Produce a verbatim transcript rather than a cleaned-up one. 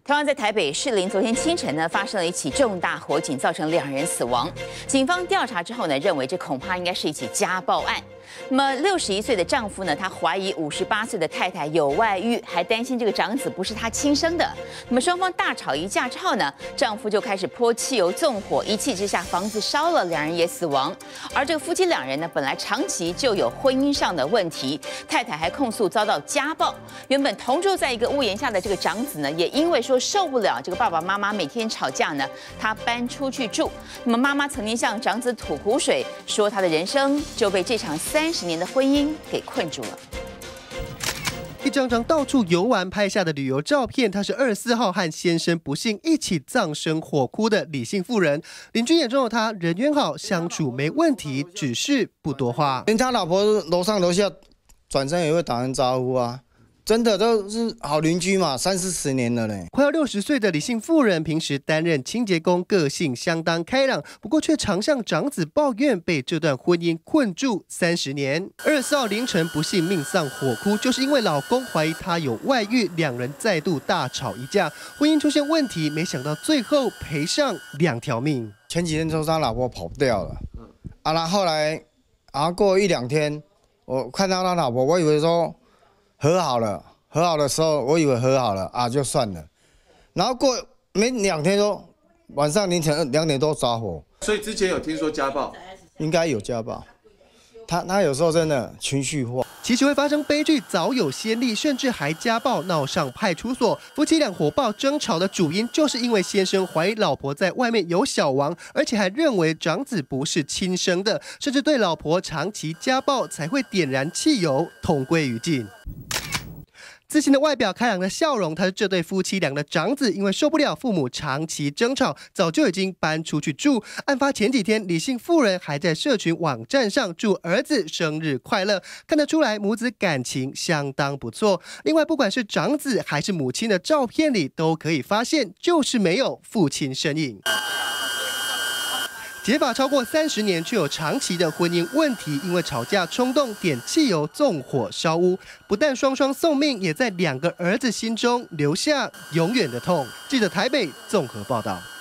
同样在台北士林，昨天清晨呢发生了一起重大火警，造成两人死亡。警方调查之后呢，认为这恐怕应该是一起家暴案。那么六十一岁的丈夫呢，他怀疑五十八岁的太太有外遇，还担心这个长子不是他亲生的。那么双方大吵一架之后呢，丈夫就开始泼汽油纵火，一气之下房子烧了，两人也死亡。而这个夫妻两人呢，本来长期就有婚姻上的问题，太太还控诉遭到家暴。原本同住在一个屋檐下的这个长子呢，也因为说受不了这个爸爸妈妈每天吵架呢，他搬出去住。那么妈妈曾经向长子吐苦水，说他的人生就被这场三十年的婚姻给困住了。 一张张到处游玩拍下的旅游照片，她是二十四号和先生不幸一起葬身火窟的李姓妇人。邻居眼中的她人缘好，相处没问题，只是不多话。 连他老婆楼上楼下转身也会打声招呼啊。真的都是好邻居嘛，三四十年了嘞。 快要六十岁的李姓妇人，平时担任清洁工，个性相当开朗，不过却常向长子抱怨被这段婚姻困住三十年。二十四号凌晨不幸命丧火窟，就是因为老公怀疑她有外遇，两人再度大吵一架，婚姻出现问题，没想到最后赔上两条命。 前几天说他老婆跑掉了，啊，然后后来，啊过一两天，我看到他老婆，我以为说。和好了，和好的时候，我以为和好了啊，就算了。然后过没两天多，晚上凌晨两点多着火。 所以之前有听说家暴， 应该有家暴。他他有时候真的情绪化。 其实会发生悲剧早有先例，甚至还家暴闹上派出所。夫妻俩火爆争吵的主因，就是因为先生怀疑老婆在外面有小王，而且还认为长子不是亲生的，甚至对老婆长期家暴才会点燃汽油，同归于尽。自信的外表，开朗的笑容，他是这对夫妻俩的长子，因为受不了父母长期争吵，早就已经搬出去住。案发前几天，李姓妇人还在社群网站上祝儿子生日快乐，看得出来母子感情相当不错。另外，不管是长子还是母亲的照片里，都可以发现就是没有父亲身影。结发超过三十年，却有长期的婚姻问题，因为吵架冲动点汽油纵火烧屋，不但双双送命，也在两个儿子心中留下永远的痛。记者台北综合报道。